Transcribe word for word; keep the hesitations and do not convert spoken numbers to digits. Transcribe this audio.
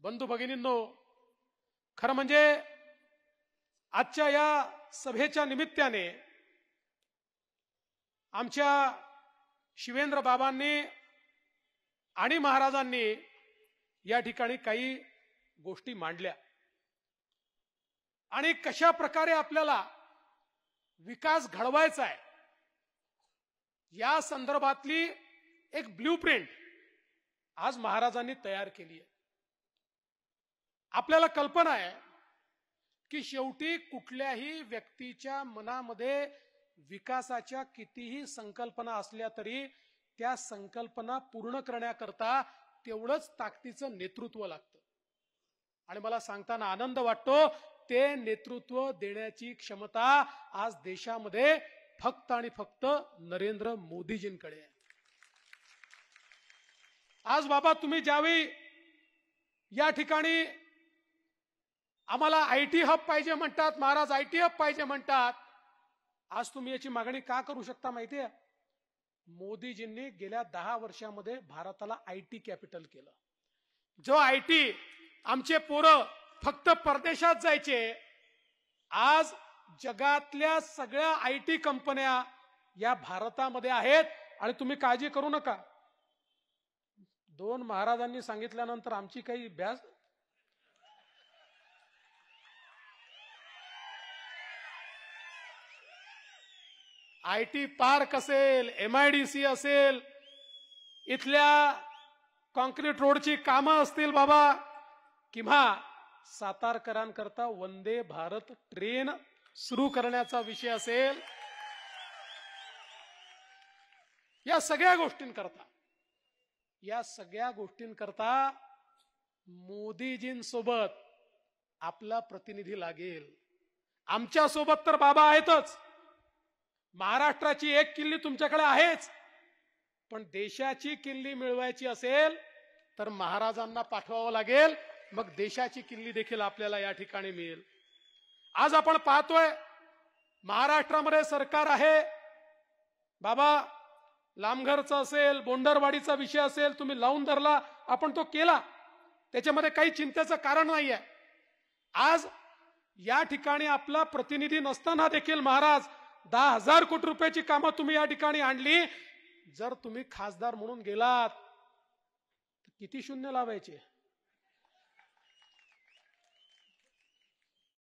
बंधू भगिनींनो, खरं म्हणजे आजच्या या सभेच्या निमित्ताने आमच्या शिवेंद्र बाबांनी आणि महाराजांनी या ठिकाणी काही गोष्टी मांडल्या आणि कशा प्रकारे आपल्याला विकास घडवायचा आहे या संदर्भातली एक ब्ल्यूप्रिंट आज महाराजांनी तयार केली आहे। आपल्याला कल्पना आहे की शेवटी कुठल्याही व्यक्तीच्या मनामध्ये विकासाच्या कितीही संकल्पना असल्या तरी त्या संकल्पना पूर्ण करण्याकरता तेवढंच ताकदीचं नेतृत्व लागतं आणि मला सांगताना आनंद वाटतो ते नेतृत्व देण्याची क्षमता आज देशामध्ये फक्त आणि फक्त नरेंद्र मोदीजींकडे आहे। आज बाबा तुम्ही ज्यावेळी या ठिकाणी आम्हाला आयटी हब पाहिजे म्हणतात, महाराज आयटी हब पाहिजे म्हणतात, आज तुम्ही याची मागणी का करू शकता माहितीये? मोदीजींनी गेल्या दहा वर्षामध्ये भारताला आयटी कॅपिटल केलं। जो आयटी आमचे पोरं फक्त परदेशात जायचे, आज जगातल्या सगळ्या आयटी कंपन्या या भारतामध्ये आहेत आणि तुम्ही काळजी करू नका। दोन महाराजांनी सांगितल्यानंतर आमची काही भ्यास आयटी पार्क असेल, एमआयडीसी असेल, इथल्या कॉन्क्रीट रोडची कामं असतील बाबा, किंवा सातारकरांकरता वंदे भारत ट्रेन सुरू करण्याचा विषय असेल, या सगळ्या गोष्टींकरता या सगळ्या गोष्टींकरता मोदीजींसोबत आपला प्रतिनिधी लागेल। आमच्या सोबत तर बाबा आहेतच, महाराष्ट्राची एक किल्ली तुमच्याकडे आहेच, पण देशाची किल्ली मिळवायची असेल तर महाराजांना पाठवावं लागेल, मग देशाची किल्ली देखील आपल्याला या ठिकाणी मिळेल। आज आपण पाहतोय महाराष्ट्रामध्ये सरकार आहे बाबा, लामघरचा असेल, बोंडरवाडीचा विषय असेल, तुम्ही लावून धरला, आपण तो केला, त्याच्यामध्ये काही चिंतेचं कारण नाहीये। आज या ठिकाणी आपला प्रतिनिधी नसताना देखील महाराज दहा हजार कोटी रुपयाची कामं तुम्ही या ठिकाणी आणली। जर तुम्ही खासदार म्हणून गेलात तर किती शून्य लावायचे?